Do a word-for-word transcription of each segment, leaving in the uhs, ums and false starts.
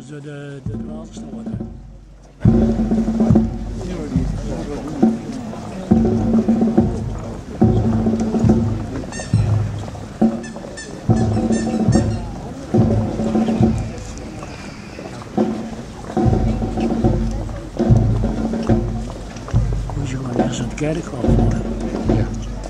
is de, de, de waterstoren. Moet je gewoon ergens aan het kerkhof worden. Ja.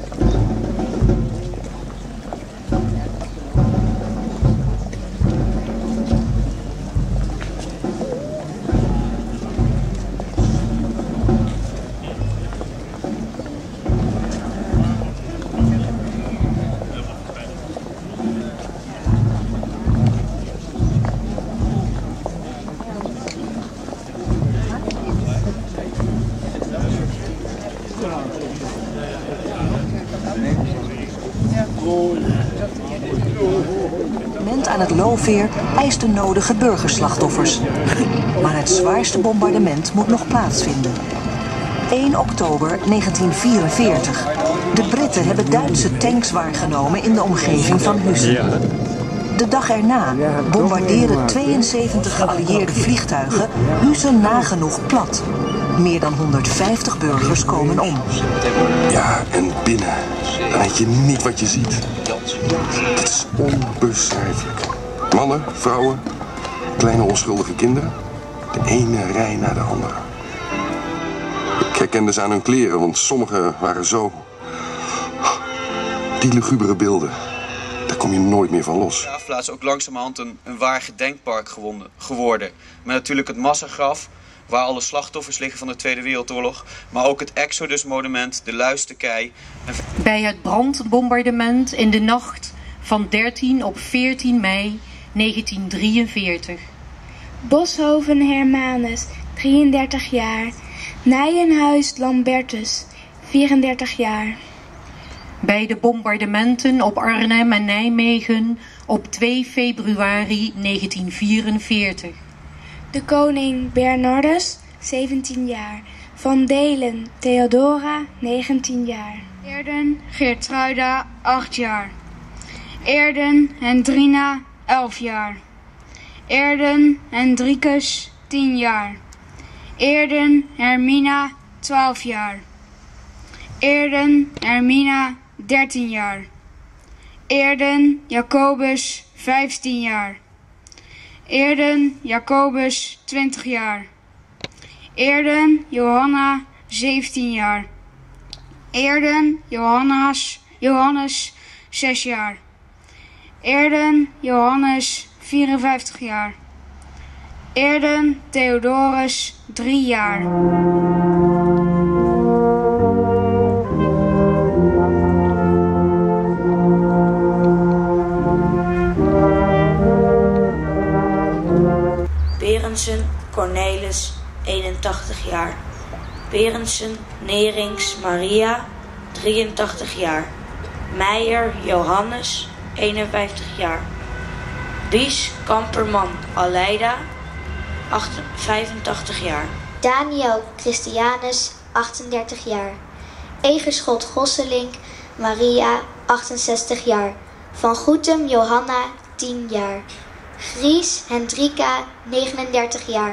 Aan het Looveer eist de nodige burgerslachtoffers. Maar het zwaarste bombardement moet nog plaatsvinden. één oktober negentien vierenveertig. De Britten hebben Duitse tanks waargenomen in de omgeving van Huissen. De dag erna bombarderen tweeënzeventig geallieerde vliegtuigen Huissen nagenoeg plat. Meer dan honderdvijftig burgers komen om. Ja, en binnen. Dan weet je niet wat je ziet. Het is onbeschrijfelijk. Mannen, vrouwen, kleine onschuldige kinderen. De ene rij na de andere. Ik herkende ze aan hun kleren, want sommigen waren zo... Die lugubere beelden, daar kom je nooit meer van los. De begraafplaats ook langzamerhand een, een waar gedenkpark gewonnen, geworden. Met natuurlijk het massagraf, waar alle slachtoffers liggen van de Tweede Wereldoorlog. Maar ook het Exodus-monument, de Luisterkei. En... Bij het brandbombardement in de nacht van dertien op veertien mei negentien drieënveertig. Boshoven Hermanus, drieëndertig jaar. Nijenhuis Lambertus, vierendertig jaar. Bij de bombardementen op Arnhem en Nijmegen op twee februari negentien vierenveertig. De koning Bernardus, zeventien jaar. Van Delen Theodora, negentien jaar. Eerden Geertruida, acht jaar. Eerden Hendrina, elf jaar. Eerden Hendrikus, tien jaar. Eerden Hermina, twaalf jaar. Eerden Hermina, dertien jaar. Eerden Jacobus, vijftien jaar. Eerden Jacobus, twintig jaar. Eerden Johanna, zeventien jaar. Eerden Johannes, Johannes, zes jaar. Eerden Johannes, vierenvijftig jaar. Eerden Theodorus, drie jaar. Berensen Cornelis, eenentachtig jaar. Berensen Nerings Maria, drieëntachtig jaar. Meijer Johannes, eenenvijftig jaar. Bies Kamperman Aleida, vijfentachtig jaar. Daniel Christianus, achtendertig jaar. Egerschot Gosselink Maria, achtenzestig jaar. Van Goetem Johanna, tien jaar. Gries Hendrika, negenendertig jaar.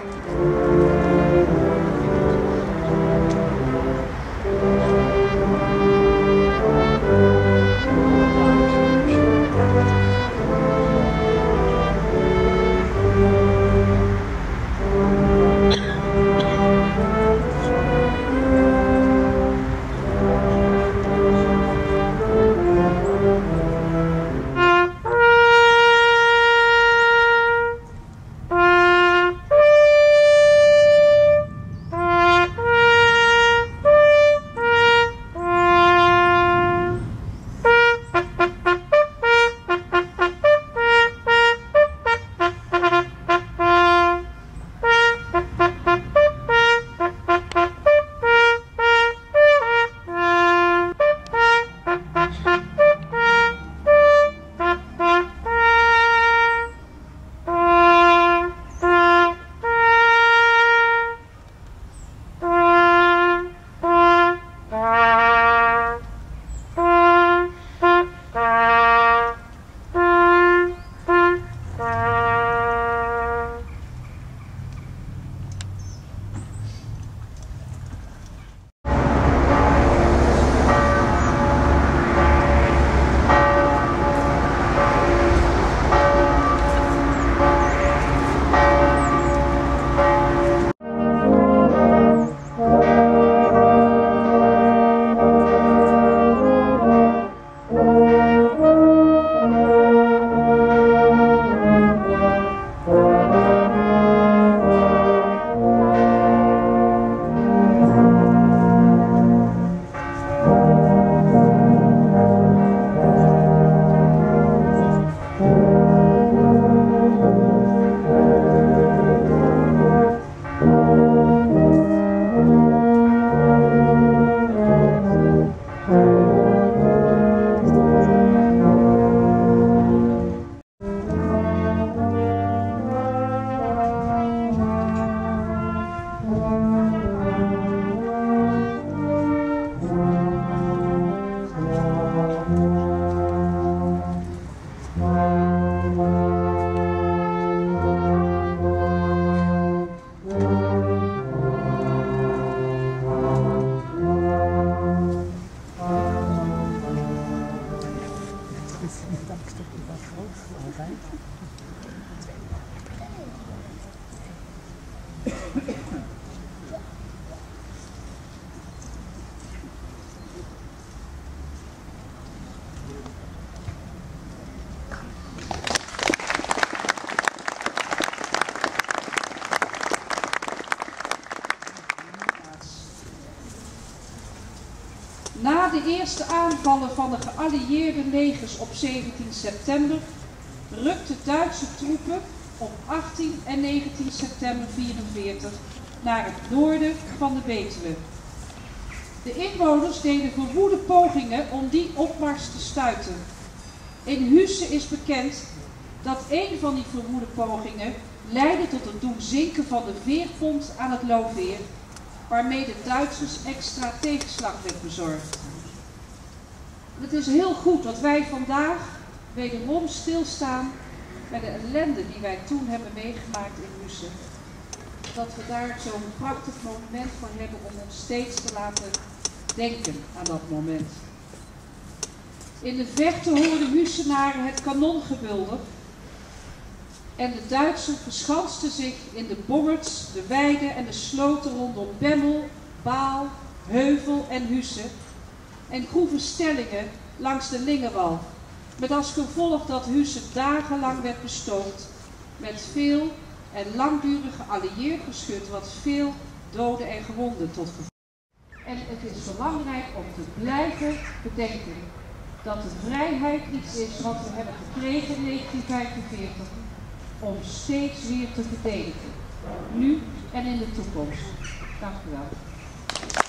Na de eerste aanvallen van de geallieerde legers op zeventien september rukten Duitse troepen op achttien en negentien september vierenveertig naar het noorden van de Betuwe. De inwoners deden verwoede pogingen om die opmars te stuiten. In Husse is bekend dat een van die verwoede pogingen leidde tot het doen zinken van de veerpont aan het Looveer, waarmee de Duitsers extra tegenslag werd bezorgd. Het is heel goed dat wij vandaag wederom stilstaan bij de ellende die wij toen hebben meegemaakt in Husse. Dat we daar zo'n prachtig monument van hebben om ons steeds te laten denken aan dat moment. In de verte hoorden Hussenaren het kanongebulder en de Duitsers verschansten zich in de bongers, de weiden en de sloten rondom Bemmel, Baal, Heuvel en Husse en groeven stellingen langs de Lingewal, met als gevolg dat Husse dagenlang werd bestookt met veel en langdurig geallieerd geschut, wat veel doden en gewonden tot gevolg. En het is belangrijk om te blijven bedenken dat de vrijheid iets is wat we hebben gekregen in negentien vijfenveertig om steeds weer te verdedigen, nu en in de toekomst. Dank u wel.